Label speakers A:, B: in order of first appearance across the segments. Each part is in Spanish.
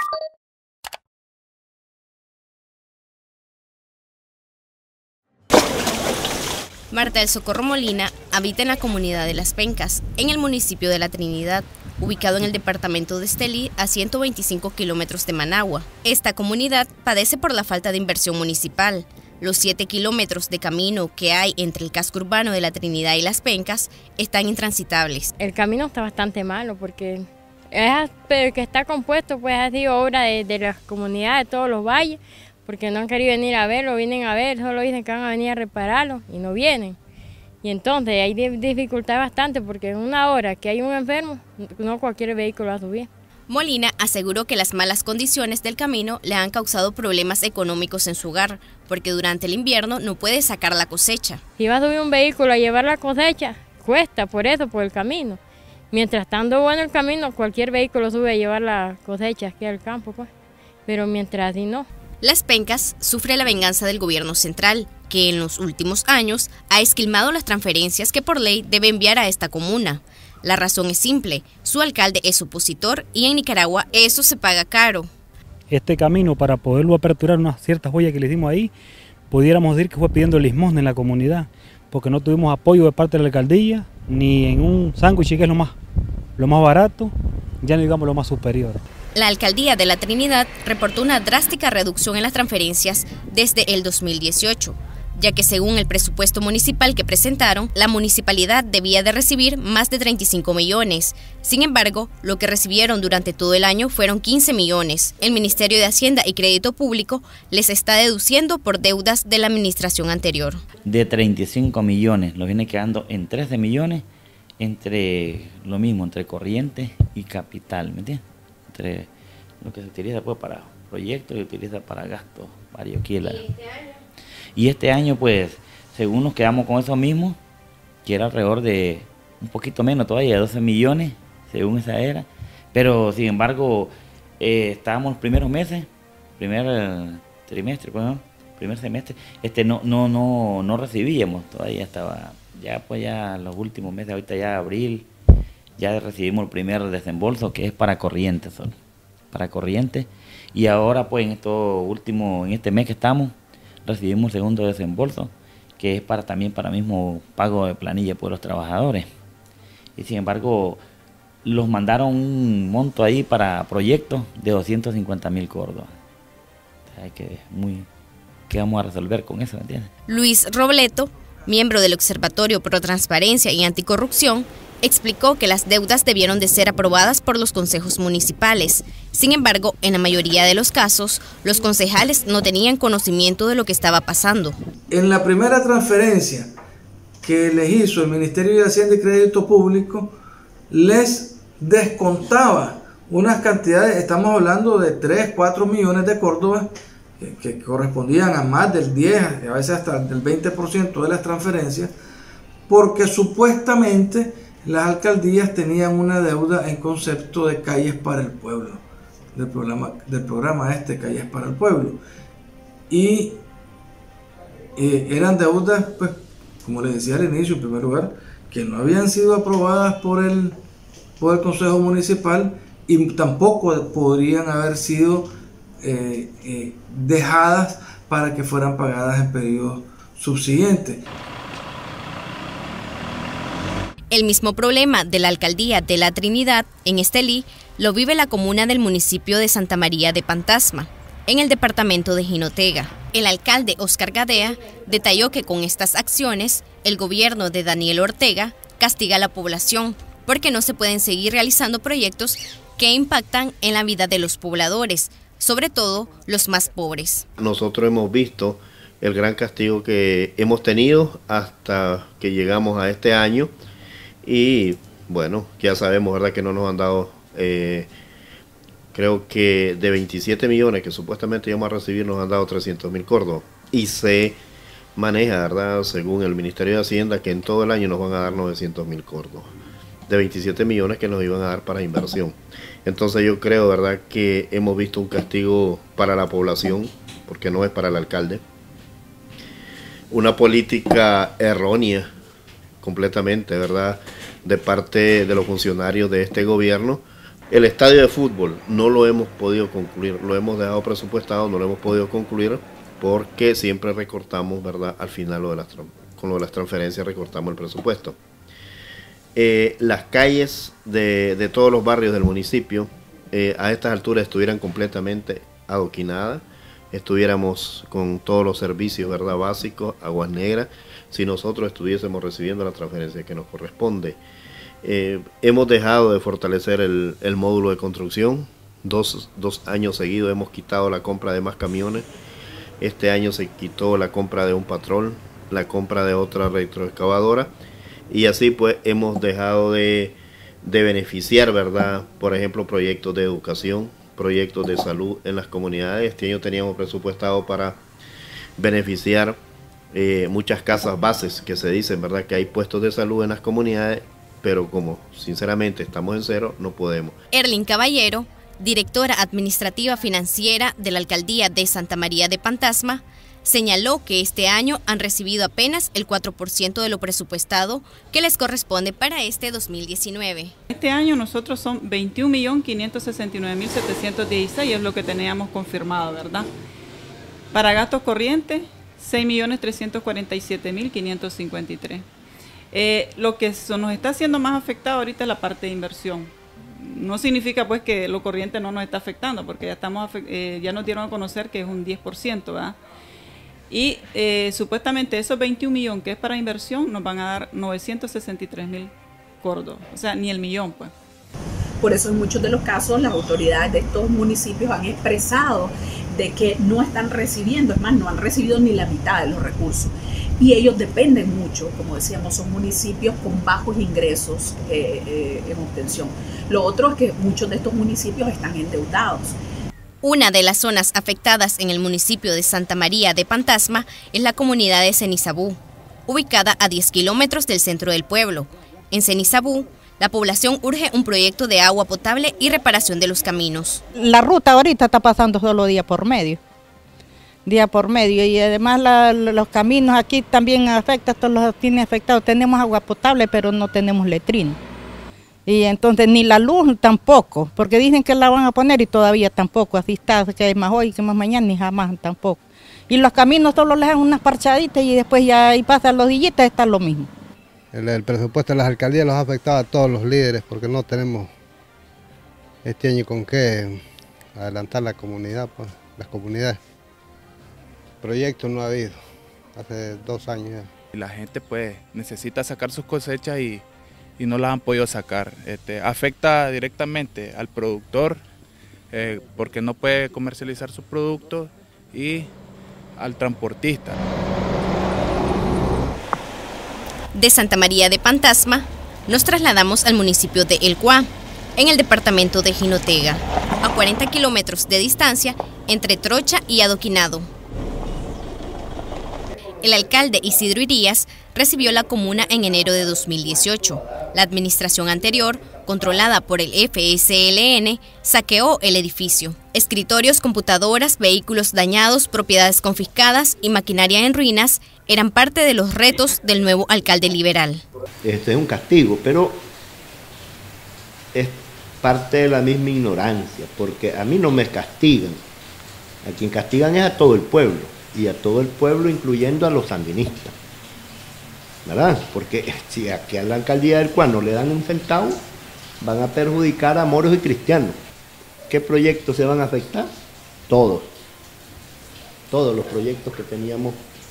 A: Marta del Socorro Molina habita en la comunidad de Las Pencas, en el municipio de La Trinidad, ubicado en el departamento de Estelí, a 125 kilómetros de Managua. Esta comunidad padece por la falta de inversión municipal. Los 7 kilómetros de camino que hay entre el casco urbano de La Trinidad y Las Pencas están intransitables.
B: El camino está bastante malo porque pero que está compuesto, pues ha sido obra de las comunidades de todos los valles, porque no han querido venir a verlo, vienen a ver, solo dicen que van a venir a repararlo y no vienen. Y entonces hay dificultad bastante porque en una hora que hay un enfermo, no cualquier vehículo va a subir.
A: Molina aseguró que las malas condiciones del camino le han causado problemas económicos en su hogar, porque durante el invierno no puede sacar la cosecha.
B: Si va a subir un vehículo a llevar la cosecha, cuesta por el camino. Mientras estando bueno el camino, cualquier vehículo sube a llevar la cosecha aquí al campo, pues. Pero mientras así no.
A: Las Pencas sufre la venganza del gobierno central, que en los últimos años ha esquilmado las transferencias que por ley debe enviar a esta comuna. La razón es simple, su alcalde es opositor y en Nicaragua eso se paga caro.
C: Este camino, para poderlo aperturar unas ciertas joyas que le dimos ahí, pudiéramos decir que fue pidiendo limosna en la comunidad, porque no tuvimos apoyo de parte de la alcaldía, ni en un sándwich que es lo más barato, ya no digamos lo más superior.
A: La alcaldía de La Trinidad reportó una drástica reducción en las transferencias desde el 2018, ya que según el presupuesto municipal que presentaron, la municipalidad debía de recibir más de 35 millones. Sin embargo, lo que recibieron durante todo el año fueron 15 millones. El Ministerio de Hacienda y Crédito Público les está deduciendo por deudas de la administración anterior.
D: De 35 millones, lo viene quedando en 13 millones, entre lo mismo, entre corriente y capital, ¿me entiendes? Entre lo que se utiliza pues para proyectos y utiliza para gastos varios kilos. Y este año pues según nos quedamos con eso mismo, que era alrededor de un poquito menos todavía, de 12 millones según esa era, pero sin embargo estábamos los primeros meses, primer trimestre, bueno, primer semestre, no recibíamos, todavía estaba, ya pues ya los últimos meses, ahorita ya abril, ya recibimos el primer desembolso que es para corriente solo, para corriente, y ahora pues en este mes que estamos, recibimos el segundo desembolso, que es también para mismo pago de planilla por los trabajadores. Y sin embargo, los mandaron un monto ahí para proyectos de 250.000 córdobas. O sea, ¿qué vamos a resolver con eso, ¿entiendes?
A: Luis Robleto, miembro del Observatorio Pro Transparencia y Anticorrupción, explicó que las deudas debieron de ser aprobadas por los consejos municipales. Sin embargo, en la mayoría de los casos, los concejales no tenían conocimiento de lo que estaba pasando.
E: En la primera transferencia que les hizo el Ministerio de Hacienda y Crédito Público, les descontaba unas cantidades, estamos hablando de 3, 4 millones de córdobas, que correspondían a más del 10, a veces hasta del 20% de las transferencias, porque supuestamente las alcaldías tenían una deuda en concepto de calles para el pueblo, del programa Calles para el Pueblo. Y eran deudas, pues, como les decía al inicio, en primer lugar, que no habían sido aprobadas por el Consejo Municipal y tampoco podrían haber sido dejadas para que fueran pagadas en periodos subsiguientes.
A: El mismo problema de la alcaldía de La Trinidad en Estelí lo vive la comuna del municipio de Santa María de Pantasma, en el departamento de Jinotega. El alcalde Oscar Gadea detalló que con estas acciones el gobierno de Daniel Ortega castiga a la población porque no se pueden seguir realizando proyectos que impactan en la vida de los pobladores, sobre todo los más pobres.
F: Nosotros hemos visto el gran castigo que hemos tenido hasta que llegamos a este año. Y bueno, ya sabemos, ¿verdad?, que no nos han dado, creo que de 27 millones que supuestamente íbamos a recibir, nos han dado 300.000 córdobas. Y se maneja, ¿verdad?, según el Ministerio de Hacienda, que en todo el año nos van a dar 900.000 córdobas. De 27 millones que nos iban a dar para inversión. Entonces yo creo, ¿verdad?, que hemos visto un castigo para la población, porque no es para el alcalde. Una política errónea completamente, ¿verdad?, de parte de los funcionarios de este gobierno, El estadio de fútbol no lo hemos podido concluir, lo hemos dejado presupuestado, no lo hemos podido concluir porque siempre recortamos, ¿verdad? Al final con lo de las transferencias recortamos el presupuesto. Las calles de todos los barrios del municipio a estas alturas estuvieran completamente adoquinadas, estuviéramos con todos los servicios, ¿verdad? Básicos, aguas negras, si nosotros estuviésemos recibiendo la transferencia que nos corresponde. Hemos dejado de fortalecer el módulo de construcción, dos años seguidos hemos quitado la compra de más camiones, este año se quitó la compra de un patrol, la compra de otra retroexcavadora, y así pues hemos dejado de beneficiar, ¿verdad? Por ejemplo, proyectos de educación, proyectos de salud en las comunidades. Este año teníamos presupuestado para beneficiar muchas casas bases que se dicen, ¿verdad? Que hay puestos de salud en las comunidades, pero como sinceramente estamos en cero, no podemos.
A: Erlin Caballero, directora administrativa financiera de la Alcaldía de Santa María de Pantasma, señaló que este año han recibido apenas el 4% de lo presupuestado que les corresponde para este 2019.
G: Este año nosotros son 21.569.716, es lo que teníamos confirmado, ¿verdad? Para gastos corrientes, 6.347.553. Lo que nos está haciendo más afectado ahorita es la parte de inversión. No significa pues que lo corriente no nos está afectando, porque ya nos dieron a conocer que es un 10%, ¿verdad? Y supuestamente esos 21 millones que es para inversión nos van a dar 963.000 cordos, o sea, ni el millón pues.
H: Por eso en muchos de los casos las autoridades de estos municipios han expresado de que no están recibiendo, es más, no han recibido ni la mitad de los recursos. Y ellos dependen mucho, como decíamos, son municipios con bajos ingresos en obtención. Lo otro es que muchos de estos municipios están endeudados.
A: Una de las zonas afectadas en el municipio de Santa María de Pantasma es la comunidad de Cenizabú, ubicada a 10 kilómetros del centro del pueblo. En Cenizabú, la población urge un proyecto de agua potable y reparación de los caminos.
I: La ruta ahorita está pasando solo día por medio, y además los caminos aquí también afectan, todos los tienen afectados. Tenemos agua potable, pero no tenemos letrina. Y entonces ni la luz tampoco, porque dicen que la van a poner y todavía tampoco, así está, que más hoy, que más mañana, ni jamás tampoco. Y los caminos solo les dan unas parchaditas y después ya ahí pasan los días, está lo mismo.
J: El presupuesto de las alcaldías los ha afectado a todos los líderes porque no tenemos este año con qué adelantar la comunidad, pues, las comunidades. Proyectos no ha habido, hace 2 años ya.
K: La gente pues necesita sacar sus cosechas y no las han podido sacar. Afecta directamente al productor porque no puede comercializar sus productos y al transportista.
A: De Santa María de Pantasma, nos trasladamos al municipio de El Cuá, en el departamento de Jinotega, a 40 kilómetros de distancia entre Trocha y Adoquinado. El alcalde Isidro Irías recibió la comuna en enero de 2018. La administración anterior, controlada por el FSLN, saqueó el edificio. Escritorios, computadoras, vehículos dañados, propiedades confiscadas y maquinaria en ruinas eran parte de los retos del nuevo alcalde liberal.
L: Este es un castigo, pero es parte de la misma ignorancia, porque a mí no me castigan. A quien castigan es a todo el pueblo, y a todo el pueblo incluyendo a los sandinistas, ¿verdad? Porque si aquí a la alcaldía del Cuá no le dan un centavo, van a perjudicar a moros y cristianos. ¿Qué proyectos se van a afectar? Todos los proyectos que teníamos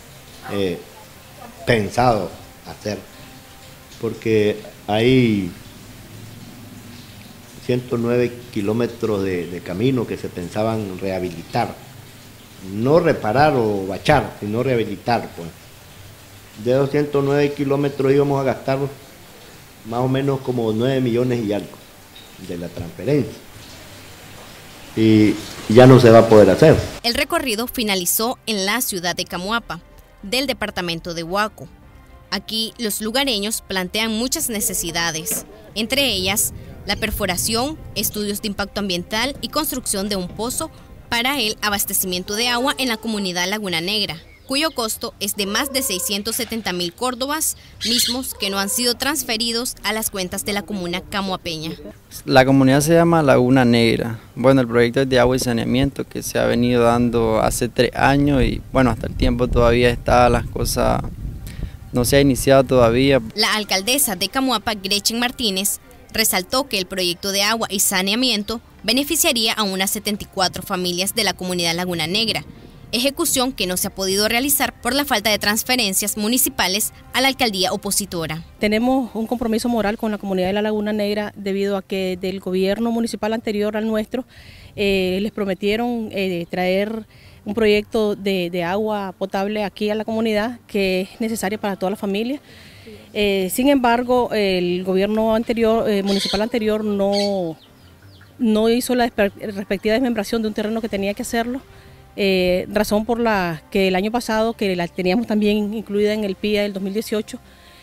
L: pensado hacer, porque hay 109 kilómetros de camino que se pensaban rehabilitar, no reparar o bachar, sino rehabilitar, pues. De 209 kilómetros íbamos a gastar más o menos como 9 millones y algo de la transferencia. Y ya no se va a poder hacer.
A: El recorrido finalizó en la ciudad de Camuapa, del departamento de Huaco. Aquí los lugareños plantean muchas necesidades, entre ellas la perforación, estudios de impacto ambiental y construcción de un pozo para el abastecimiento de agua en la comunidad Laguna Negra. cuyo costo es de más de 670.000 córdobas, mismos que no han sido transferidos a las cuentas de la comuna camoapeña.
M: La comunidad se llama Laguna Negra. Bueno, el proyecto es de agua y saneamiento que se ha venido dando hace 3 años y bueno, hasta el tiempo todavía está, las cosas no se ha iniciado todavía.
A: La alcaldesa de Camuapa, Gretchen Martínez, resaltó que el proyecto de agua y saneamiento beneficiaría a unas 74 familias de la comunidad Laguna Negra, ejecución que no se ha podido realizar por la falta de transferencias municipales a la alcaldía opositora.
N: Tenemos un compromiso moral con la comunidad de la Laguna Negra debido a que del gobierno municipal anterior al nuestro les prometieron traer un proyecto de agua potable aquí a la comunidad que es necesaria para toda la familia. Sin embargo, el gobierno anterior, municipal anterior no hizo la respectiva desmembración de un terreno que tenía que hacerlo. Razón por la que el año pasado, que la teníamos también incluida en el PIA del 2018,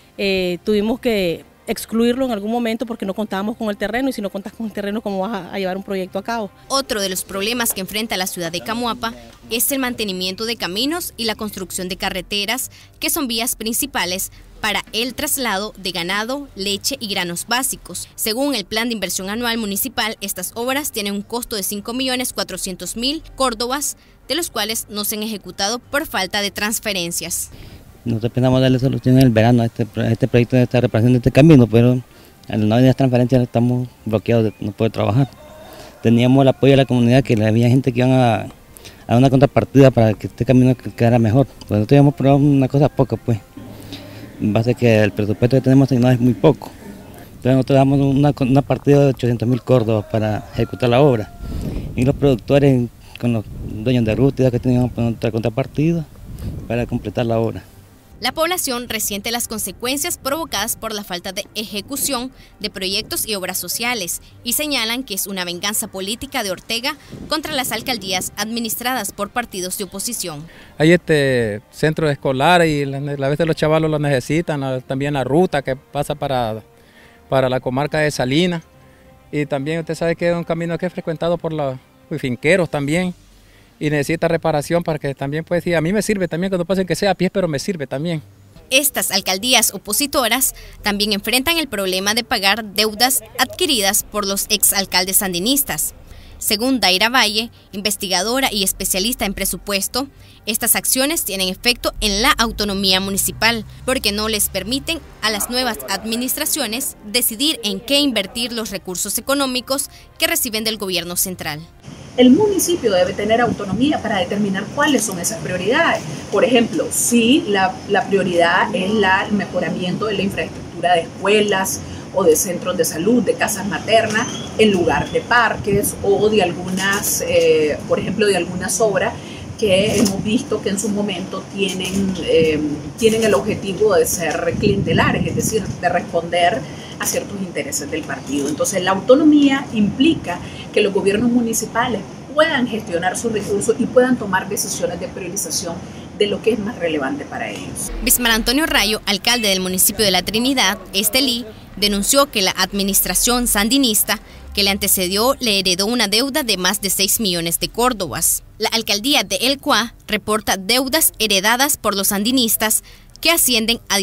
N: tuvimos que excluirlo en algún momento porque no contábamos con el terreno, y si no contas con el terreno, ¿cómo vas a llevar un proyecto a cabo?
A: Otro de los problemas que enfrenta la ciudad de Camuapa es el mantenimiento de caminos y la construcción de carreteras, que son vías principales para el traslado de ganado, leche y granos básicos. Según el plan de inversión anual municipal, estas obras tienen un costo de 5.400.000 córdobas, de los cuales no se han ejecutado por falta de transferencias.
O: Nosotros pensamos darle solución en el verano a este proyecto de esta reparación de este camino, pero al no haber las transferencias estamos bloqueados de no poder trabajar. Teníamos el apoyo de la comunidad, que había gente que iban a una contrapartida para que este camino quedara mejor. Pues nosotros íbamos a probar una cosa poca, pues. En base a que el presupuesto que tenemos asignado es muy poco. Entonces nosotros damos una partida de 800.000 córdobas para ejecutar la obra. Y los productores con los dueños de ruta que tenían otra contrapartida para completar la obra.
A: La población resiente las consecuencias provocadas por la falta de ejecución de proyectos y obras sociales y señalan que es una venganza política de Ortega contra las alcaldías administradas por partidos de oposición.
P: Hay centros escolares y a veces los chavalos lo necesitan, también la ruta que pasa para la comarca de Salinas, y también usted sabe que es un camino que es frecuentado por los finqueros también. Y necesita reparación para que también, pues, sí, a mí me sirve también cuando pasen que sea a pie, pero me sirve también.
A: Estas alcaldías opositoras también enfrentan el problema de pagar deudas adquiridas por los exalcaldes sandinistas. Según Daira Valle, investigadora y especialista en presupuesto, estas acciones tienen efecto en la autonomía municipal porque no les permiten a las nuevas administraciones decidir en qué invertir los recursos económicos que reciben del gobierno central.
H: El municipio debe tener autonomía para determinar cuáles son esas prioridades. Por ejemplo, si la prioridad es el mejoramiento de la infraestructura de escuelas o de centros de salud, de casas maternas, en lugar de parques o de algunas, por ejemplo, de algunas obras que hemos visto que en su momento tienen el objetivo de ser clientelares, es decir, de responder a ciertos intereses del partido. Entonces, la autonomía implica que los gobiernos municipales puedan gestionar sus recursos y puedan tomar decisiones de priorización de lo que es más relevante para ellos.
A: Bismar Antonio Rayo, alcalde del municipio de La Trinidad, Estelí, denunció que la administración sandinista que le antecedió le heredó una deuda de más de 6 millones de córdobas. La alcaldía de El Cuá reporta deudas heredadas por los sandinistas que ascienden a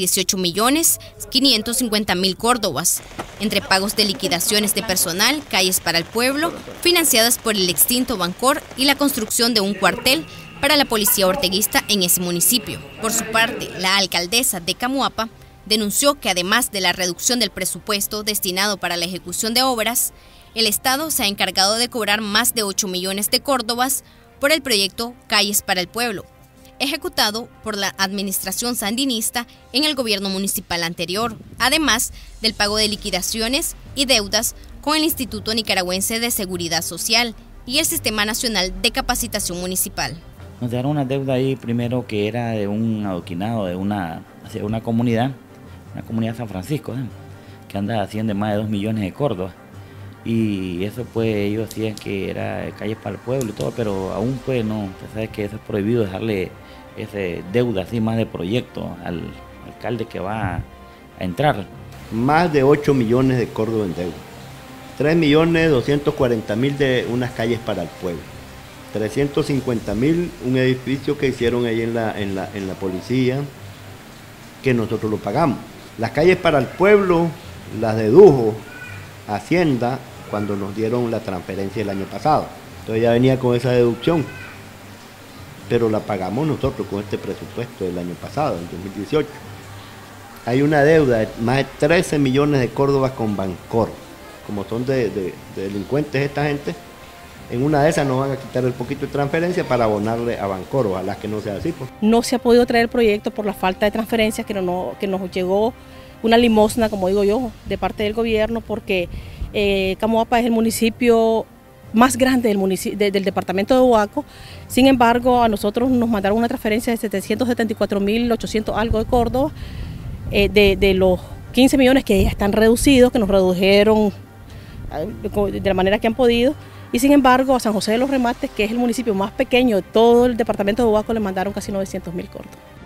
A: 18.550.000 córdobas, entre pagos de liquidaciones de personal, calles para el pueblo, financiadas por el extinto Bancor y la construcción de un cuartel para la policía orteguista en ese municipio. Por su parte, la alcaldesa de Camuapa denunció que además de la reducción del presupuesto destinado para la ejecución de obras, el Estado se ha encargado de cobrar más de 8 millones de córdobas por el proyecto Calles para el Pueblo, ejecutado por la administración sandinista en el gobierno municipal anterior, además del pago de liquidaciones y deudas con el Instituto Nicaragüense de Seguridad Social y el Sistema Nacional de Capacitación Municipal.
D: Nos dejaron una deuda ahí primero que era de un adoquinado de una comunidad San Francisco, que anda haciendo más de 2 millones de córdobas. Y eso pues ellos decían que era calles para el pueblo y todo, pero aún pues no, usted sabe que eso es prohibido dejarle ese deuda así más de proyecto al alcalde que va a entrar.
L: Más de 8 millones de córdobas en deuda, 3.240.000 de unas calles para el pueblo. 350.000, un edificio que hicieron ahí en la policía, que nosotros lo pagamos. Las calles para el pueblo las dedujo Hacienda cuando nos dieron la transferencia el año pasado. Entonces ya venía con esa deducción, pero la pagamos nosotros con este presupuesto del año pasado, en 2018. Hay una deuda de más de 13 millones de córdobas con Bancor. Como son de delincuentes esta gente, en una de esas nos van a quitar el poquito de transferencia para abonarle a Bancor, ojalá que no sea así. Pues.
N: No se ha podido traer el proyecto por la falta de transferencias, que nos llegó una limosna, como digo yo, de parte del gobierno, porque Camoapa es el municipio más grande del departamento de Huaco. Sin embargo, a nosotros nos mandaron una transferencia de 774.800 algo de Córdoba, de los 15 millones que ya están reducidos, que nos redujeron de la manera que han podido. Y sin embargo, a San José de los Remates, que es el municipio más pequeño de todo el departamento de Huaco, le mandaron casi 900.000 córdobas.